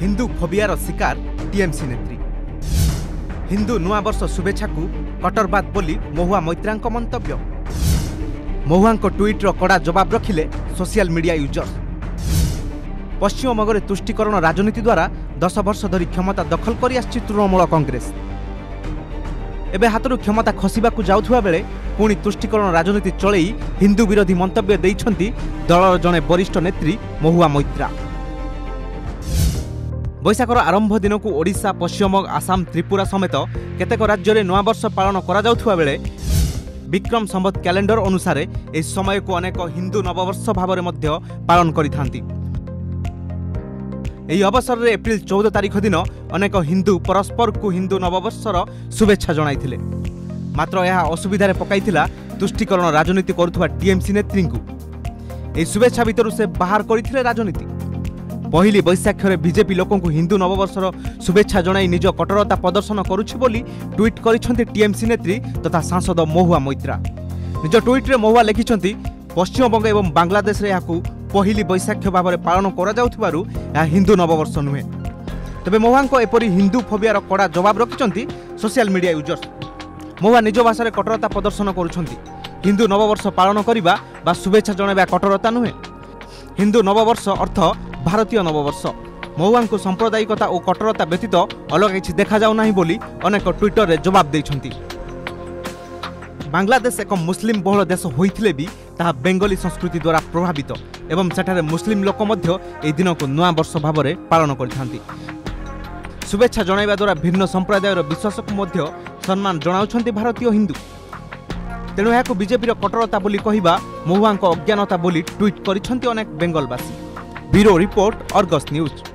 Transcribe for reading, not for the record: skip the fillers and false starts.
हिंदू फोबियार शिकार टीएमसी नेत्री। हिंदू नुआ वर्ष शुभेच्छा को कटरबाद बोली महुआ मैत्रांक मंतव्य। महुआ ट्वीट्र कड़ा जवाब रखिले सोशल मीडिया यूजर्स। पश्चिमबंग में तुष्टिकरण राजनीति द्वारा 10 वर्ष धरी क्षमता दखल कर आछि तृणमूल कांग्रेस। एबे हाथरू क्षमता खसिबाकू जाउथुवा बेले पुणी तुष्टिकरण राजनीति चलई हिंदू विरोधी मंतव्य देइछंती दलर जणे वरिष्ठ नेत्री महुआ मैत्रा। बैशाखर आरंभ दिन को ओडिशा, पश्चिमबंग, आसाम, त्रिपुरा समेत केतेक राज्य में नूआवर्ष पालन करा जाउथुवा बेले विक्रम संवत कैलेंडर अनुसार एह समय को अनेक हिंदू नववर्ष भाव में पालन करिथांती। एही अवसर में एप्रिल 14 तारिख दिन अनेक हिंदू परस्पर को हिंदू नववर्षर शुभेच्छा जणाइथिले। मात्र यह असुविधारे पकाइथिला तुष्टिकरण राजनीति करुथुवा टीएमसी नेत्री को। एही शुभेच्छा भितर से बाहर करथिले राजनीति। पहली बैशाख में बीजेपी लोकों को हिंदू नववर्षर शुभेच्छा जणाई निज कटरता प्रदर्शन करुछि बोली ट्वीट करिसेंती टीएमसी नेत्री तथा सांसद महुआ मैत्रा। निज ट्वीट्रे महुआ लिखिसेंती पश्चिमबंग एवं बांग्लादेश रे याकू पहली बैशाख भाव में पालन करा जाउथिबारु या हिंदू नववर्ष नुहे। तबे महुआ एपरी हिंदू फोबियार कड़ा जवाब रखिसेंती सोशल मीडिया यूजर्स। महुआ निज भाषा में कटरता प्रदर्शन करुछंती। हिंदू नववर्ष पालन करिबा बा शुभेच्छा जणाइबा कटरता नुहे। हिंदू नववर्ष अर्थ भारतीय नववर्ष। महुआ को सांप्रदायिकता और कटरता व्यतीत अलग किछि देखा जाउ नाही बोली अनेक ट्विटर रे जवाब दैछंती। बांग्लादेश एक मुस्लिम बहुल देश होइथिले भी ताहा बेंगली संस्कृति द्वारा प्रभावित एवं सेठारे मुस्लिम लोक मध्य एही दिन को नूआ वर्ष भाव में पालन करिथांती। शुभेच्छा जणाइबा द्वारा भिन्न संप्रदायर विश्वास को मध्य सम्मान जणाउछंती भारतीय हिंदू। तेणु यहां बीजेपी कटरता बोली कहिबा महुआ अज्ञानता बोली ट्वीट करिछंती अनेक बेंगलवासी। Bureau report, Argus news.